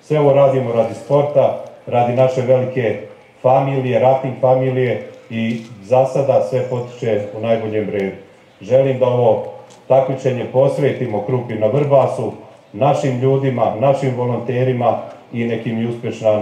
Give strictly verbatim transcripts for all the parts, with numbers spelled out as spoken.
Sve ovo radimo radi sporta, radi naše velike familije, rafting familije i za sada sve potiče u najboljem redu. Želim da ovo takmičenje posvetimo Krupi na Vrbasu, našim ljudima, našim volonterima i nekim i uspješan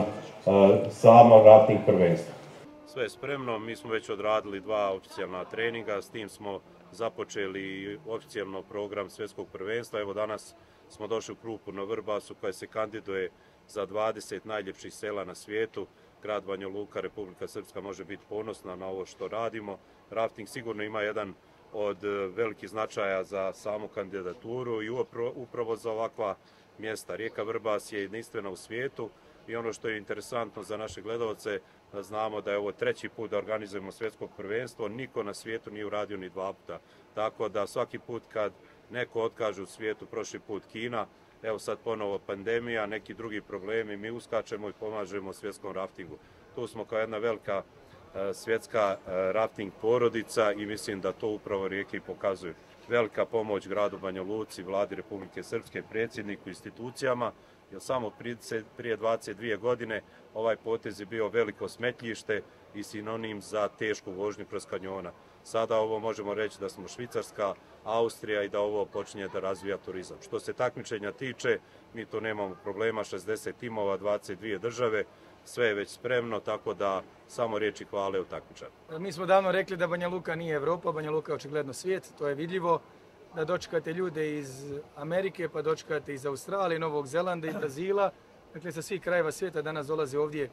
samo rafting prvenstvo. Sve je spremno, mi smo već odradili dva oficijalna treninga, s tim smo započeli oficijalno program svjetskog prvenstva. Evo danas smo došli u Krupu na Vrbasu koja se kandiduje za dvadeset najljepših sela na svijetu. Grad Banja Luka, Republika Srpska može biti ponosna na ovo što radimo. Rafting sigurno ima jedan od velikih značaja za samu kandidaturu i upravo za ovakva mjesta. Rijeka Vrbas je jedinstvena u svijetu i ono što je interesantno za naše gledalce, da znamo da je ovo treći put da organizujemo svjetsko prvenstvo, niko na svijetu nije uradio ni dva puta. Tako da svaki put kad neko otkaže u svijetu, prošli put Kina, evo sad ponovo pandemija, neki drugi problemi, mi uskačemo i pomažemo svjetskom raftingu. Tu smo kao jedna velika svjetska rafting porodica i mislim da to upravo Rijeke pokazuju. Velika pomoć gradu Banja Luci, vladi Republike Srpske, predsjedniku, institucijama, jer samo prije dvadeset dvije godine ovaj potez je bio veliko smetljište i sinonim za tešku vožnju kroz kanjona. Sada ovo možemo reći da smo Švicarska, Austrija i da ovo počinje da razvija turizam. Što se takmičenja tiče, mi tu nemamo problema, šezdeset timova, dvadeset dvije države, sve je već spremno, tako da samo riječi hvale u takmičaru. Mi smo davno rekli da Banja Luka nije Evropa, Banja Luka je očigledno svijet, to je vidljivo. Da dočekate ljude iz Amerike, pa dočekate iz Australije, Novog Zelanda i Brazila. Dakle, sa svih krajeva svijeta danas dolaze ovdje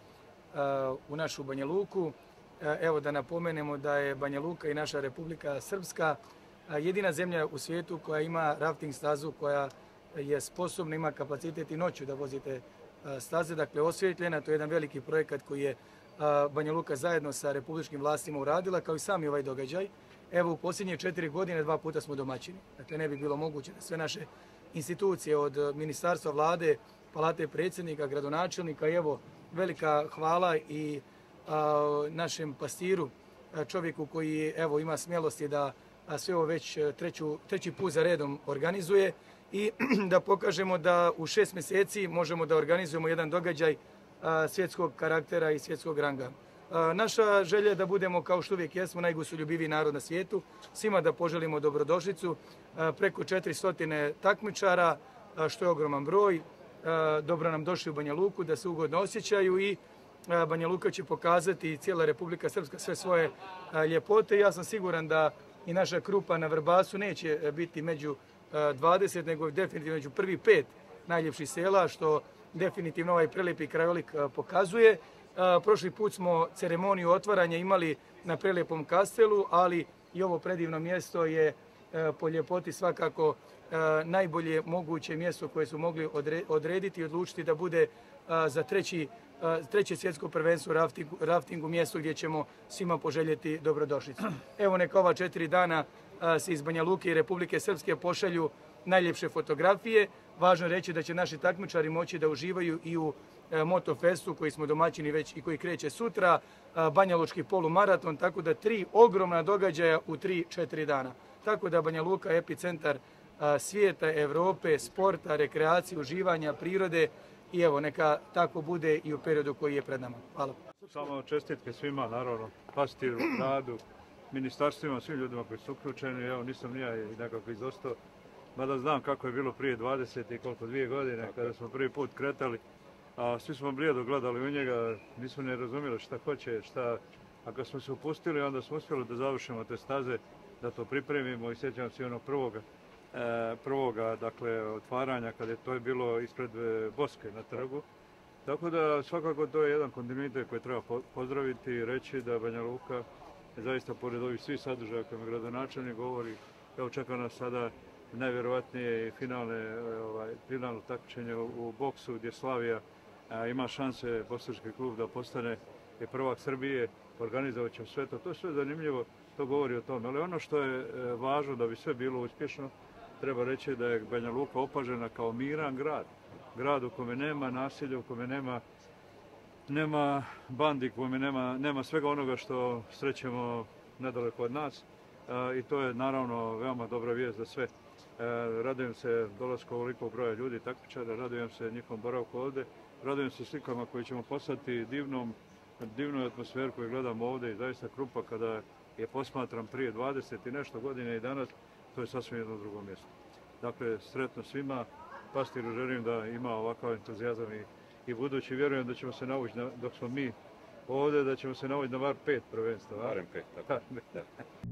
u našu Banja Luku. Evo da napomenemo da je Banja Luka i naša Republika Srpska jedina zemlja u svijetu koja ima rafting stazu koja je sposobna, ima kapacitet i noću da vozite staze, dakle osvjetljena. To je jedan veliki projekat koji je Banja Luka zajedno sa republičkim vlastima uradila, kao i sami ovaj događaj. Evo, u posljednje četiri godine dva puta smo domaćini. Dakle, ne bi bilo moguće da sve naše institucije od ministarstva, vlade, palate predsjednika, gradonačelnika i evo, velika hvala i a, našem pastiru, čovjeku koji evo, ima smjelosti da sve ovo već treću, treći put za redom organizuje i da pokažemo da u šest mjeseci možemo da organizujemo jedan događaj a, svjetskog karaktera i svjetskog ranga. Naša želja je da budemo, kao što uvijek jesmo, najgostoljubiviji narod na svijetu, svima da poželimo dobrodošlicu, preko četiristo takmičara, što je ogroman broj, dobro nam došli u Banja Luku, da se ugodno osjećaju i Banja Luka će pokazati i cijela Republika Srpska sve svoje ljepote. Ja sam siguran da i naša Krupa na Vrbasu neće biti među dvadeset, nego definitivno među prvi pet najljepših sela, što definitivno ovaj prelijepi krajolik pokazuje. Prošli put smo ceremoniju otvaranja imali na prelijepom kastelu, ali i ovo predivno mjesto je po ljepoti svakako najbolje moguće mjesto koje su mogli odrediti i odlučiti da bude za treći, treće svjetsko prvenstvo u raftingu, raftingu mjesto gdje ćemo svima poželjeti dobrodošlicu. Evo neka ova četiri dana se iz Banja Luke i Republike Srpske pošalju najljepše fotografije. Važno je reći da će naši takmičari moći da uživaju i u Motofestu koji smo domaćini već i koji kreće sutra, Banja Lučki polumaraton, tako da tri ogromna događaja u tri četiri dana. Tako da Banja Luka je epicentar svijeta, Evrope, sporta, rekreacije, uživanja, prirode i evo neka tako bude i u periodu koji je pred nama. Hvala. Samo čestitke svima, naravno, pastiru, radu, ministarstvima, svim ljudima koji su uključeni. Evo nisam nija i nekako izostao, mada znam kako je bilo prije dvadeset i koliko dvije godine kada smo prvi put kretali. A svi smo blijedo gledali u njega, nismo ne razumjeli šta hoće, šta... A kad smo se upustili, onda smo uspjeli da završimo te staze, da to pripremimo i sjećam se onog prvoga, e, prvoga dakle, otvaranja, kada je to je bilo ispred Boske na trgu. Tako da svakako to je jedan kontinuitet koji treba pozdraviti i reći da Banja Luka je zaista pored ovih svih sadržaja kojima gradonačelnik govori, evo čeka nas sada najvjerovatnije finalne, ovaj, finalno takmičenje u boksu gdje Slavija a, ima šanse bosački klub da postane je prvak Srbije, organizovat će sve to. To je sve zanimljivo, to govori o tome. Ali ono što je e, važno da bi sve bilo uspješno, treba reći da je Banja Luka opažena kao miran grad. Grad u kome nema nasilja, u kome nema, nema bandi, u kome nema, nema svega onoga što srećemo nedaleko od nas. E, I to je naravno veoma dobra vijest za sve Radujem se dolasku ovolikog broja ljudi, takmičara, radujem se njihovom boravku ovdje, radujem se slikama koje ćemo poslati, divnom, divnoj atmosferu koju gledamo ovdje i zaista Krupa kada je posmatram prije dvadeset i nešto godine i danas, to je sasvim jedno drugo mjesto. Dakle, sretno svima, Pastiru želim da ima ovakav entuzijazam i, i budući, vjerujem da ćemo se navući, dok smo mi ovdje, da ćemo se navući na var pet prvenstva. Barem pet, tako.